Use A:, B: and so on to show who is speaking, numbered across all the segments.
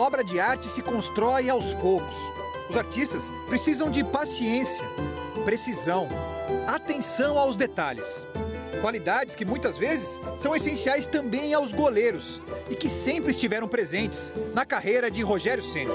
A: obra de arte se constrói aos poucos. Os artistas precisam de paciência, precisão, atenção aos detalhes. Qualidades que muitas vezes são essenciais também aos goleiros e que sempre estiveram presentes na carreira de Rogério Ceni.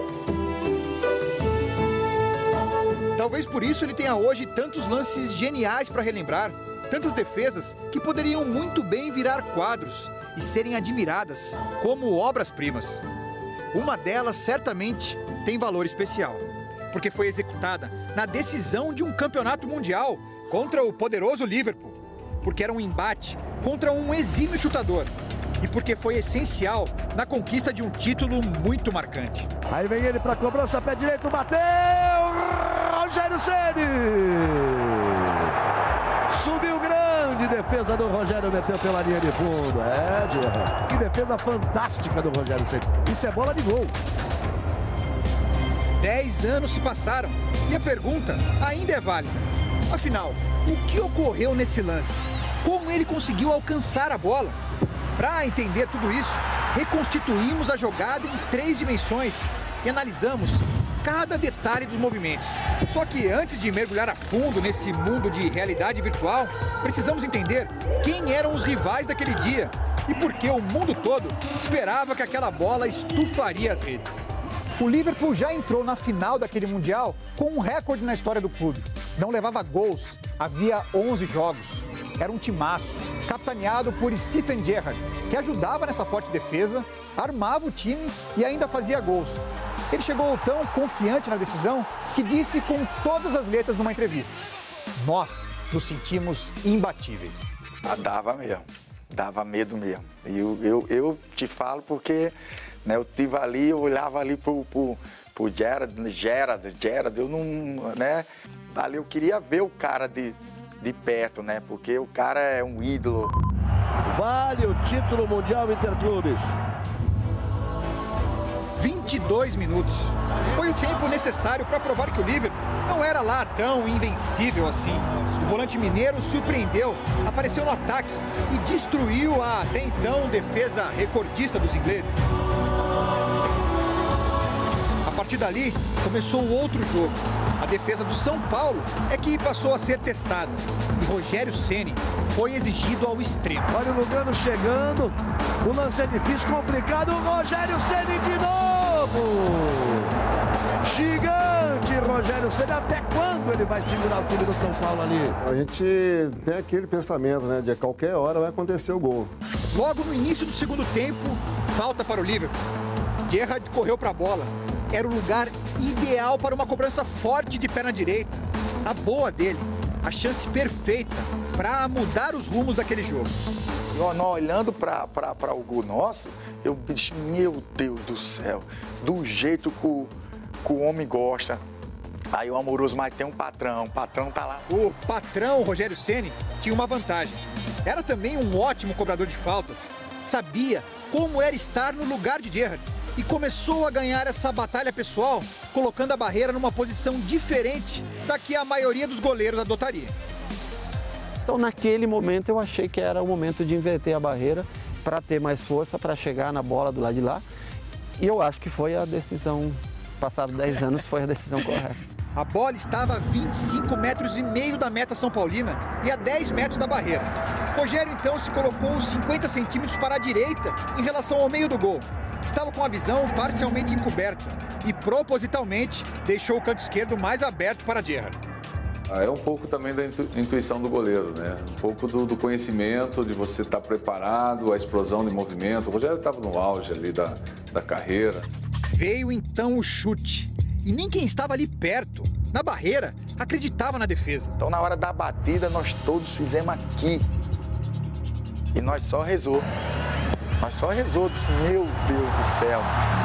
A: Talvez por isso ele tenha hoje tantos lances geniais para relembrar, tantas defesas que poderiam muito bem virar quadros e serem admiradas como obras-primas. Uma delas certamente tem valor especial, porque foi executada na decisão de um campeonato mundial contra o poderoso Liverpool, porque era um embate contra um exímio chutador e porque foi essencial na conquista de um título muito marcante.
B: Aí vem ele para a cobrança, pé direito, bateu! Rogério Ceni! Subiu grande, defesa do Rogério, meteu pela linha de fundo. Gerard, que defesa fantástica do Rogério Ceni. Isso é bola de gol.
A: 10 anos se passaram e a pergunta ainda é válida. Afinal, o que ocorreu nesse lance? Como ele conseguiu alcançar a bola? Para entender tudo isso, reconstituímos a jogada em 3 dimensões e analisamos cada detalhe dos movimentos. Só que antes de mergulhar a fundo nesse mundo de realidade virtual, precisamos entender quem eram os rivais daquele dia e por que o mundo todo esperava que aquela bola estufaria as redes. O Liverpool já entrou na final daquele Mundial com um recorde na história do clube. Não levava gols, havia 11 jogos. Era um timaço, capitaneado por Steven Gerrard, que ajudava nessa forte defesa, armava o time e ainda fazia gols. Ele chegou tão confiante na decisão que disse com todas as letras numa entrevista: nós nos sentimos imbatíveis.
C: Dava mesmo, dava medo mesmo. E eu te falo porque, né, eu tive ali, eu olhava ali pro Gerrard, eu não, né, ali eu queria ver o cara de perto, né, porque o cara é um ídolo.
B: Vale o título mundial Interclubes.
A: 22 minutos. Foi o tempo necessário para provar que o Liverpool não era lá tão invencível assim. O volante mineiro surpreendeu, apareceu no ataque e destruiu a até então defesa recordista dos ingleses. A partir dali, começou o outro jogo. A defesa do São Paulo é que passou a ser testada. E Rogério Ceni foi exigido ao extremo.
B: Olha o Lugano chegando. O lance é difícil, complicado. O Rogério Ceni de novo. Gigante Rogério Ceni. Até quando ele vai segurar o time do São Paulo ali?
D: A gente tem aquele pensamento, né? De a qualquer hora vai acontecer o gol.
A: Logo no início do segundo tempo, falta para o Liverpool. Gerrard correu para a bola. Era o lugar ideal para uma cobrança forte de perna direita. A boa dele, a chance perfeita para mudar os rumos daquele jogo.
C: E olhando para o gol nosso, eu disse, meu Deus do céu, do jeito que o homem gosta. Aí o Amoroso, mas tem um patrão, o patrão tá lá.
A: O patrão, Rogério Ceni, tinha uma vantagem. Era também um ótimo cobrador de faltas. Sabia como era estar no lugar de Gerrard. E começou a ganhar essa batalha pessoal, colocando a barreira numa posição diferente da que a maioria dos goleiros adotaria.
E: Então, naquele momento, eu achei que era o momento de inverter a barreira para ter mais força, para chegar na bola do lado de lá. E eu acho que foi a decisão, passados 10 anos, foi a decisão correta.
A: A bola estava a 25,5 metros da meta São Paulina e a 10 metros da barreira. Rogério, então, se colocou 50 centímetros para a direita em relação ao meio do gol. Estava com a visão parcialmente encoberta e, propositalmente, deixou o canto esquerdo mais aberto para Gerrard.
F: É um pouco também da intuição do goleiro, né? Um pouco do conhecimento, de você estar preparado, a explosão de movimento. O Rogério estava no auge ali da carreira.
A: Veio então o chute. E nem quem estava ali perto, na barreira, acreditava na defesa.
C: Então, na hora da batida, nós todos fizemos aqui. E nós só rezou. Nós só rezou, disse, meu Deus do céu.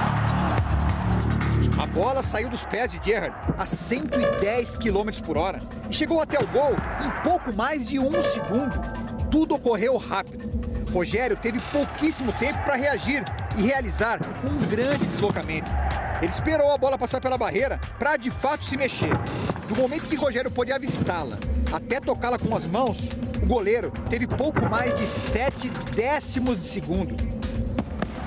A: A bola saiu dos pés de Gerrard a 110 km por hora e chegou até o gol em pouco mais de 1 segundo. Tudo ocorreu rápido. Rogério teve pouquíssimo tempo para reagir e realizar um grande deslocamento. Ele esperou a bola passar pela barreira para de fato se mexer. Do momento que Rogério pôde avistá-la até tocá-la com as mãos, o goleiro teve pouco mais de 7 décimos de segundo.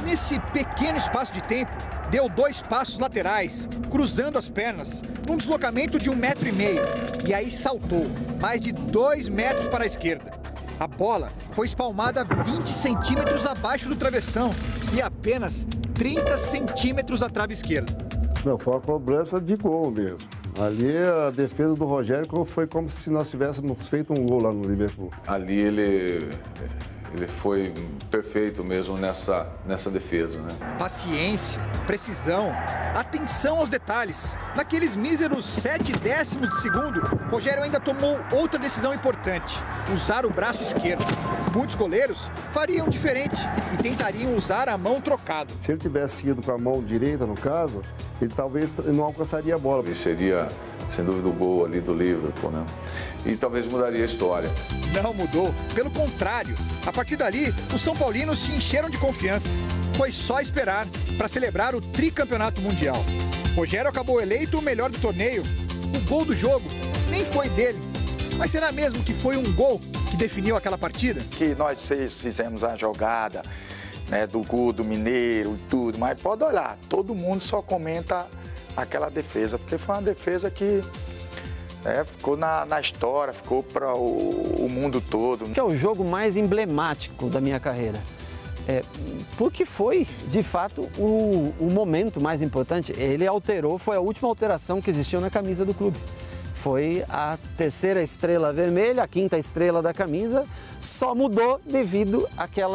A: nesse pequeno espaço de tempo, deu 2 passos laterais, cruzando as pernas, num deslocamento de 1,5 m. E aí saltou, mais de 2 metros para a esquerda. A bola foi espalmada 20 centímetros abaixo do travessão e apenas 30 centímetros da trave esquerda.
D: Não, foi uma cobrança de gol mesmo. Ali a defesa do Rogério foi como se nós tivéssemos feito um gol lá no Liverpool.
F: Ali ele foi perfeito mesmo nessa defesa, né?
A: Paciência, precisão, atenção aos detalhes. Naqueles míseros 0,7 de segundo, Rogério ainda tomou outra decisão importante: usar o braço esquerdo. Muitos goleiros fariam diferente e tentariam usar a mão trocada.
D: Se ele tivesse ido com a mão direita, no caso, ele talvez não alcançaria a bola.
F: E seria, sem dúvida, o gol ali do Liverpool, né? E talvez mudaria a história.
A: Não mudou, pelo contrário. A partir dali, os São Paulinos se encheram de confiança. Foi só esperar para celebrar o tricampeonato mundial. Rogério acabou eleito o melhor do torneio. O gol do jogo nem foi dele. Mas será mesmo que foi um gol que definiu aquela partida?
C: Que nós fizemos a jogada, né, do gol do Mineiro e tudo, mas pode olhar, todo mundo só comenta aquela defesa, porque foi uma defesa que ficou na história, ficou para o mundo todo.
E: Que é o jogo mais emblemático da minha carreira. Porque foi, de fato, o momento mais importante. Ele alterou, foi a última alteração que existiu na camisa do clube. Foi a 3ª estrela vermelha, a 5ª estrela da camisa, só mudou devido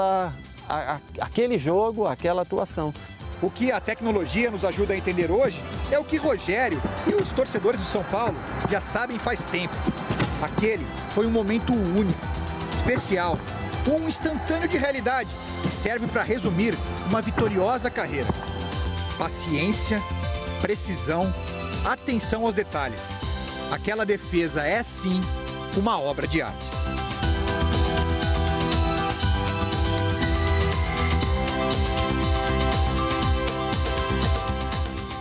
E: àquele jogo, àquela atuação.
A: O que a tecnologia nos ajuda a entender hoje é o que Rogério e os torcedores do São Paulo já sabem faz tempo. Aquele foi um momento único, especial, um instantâneo de realidade que serve para resumir uma vitoriosa carreira. Paciência, precisão, atenção aos detalhes. Aquela defesa é, sim, uma obra de arte.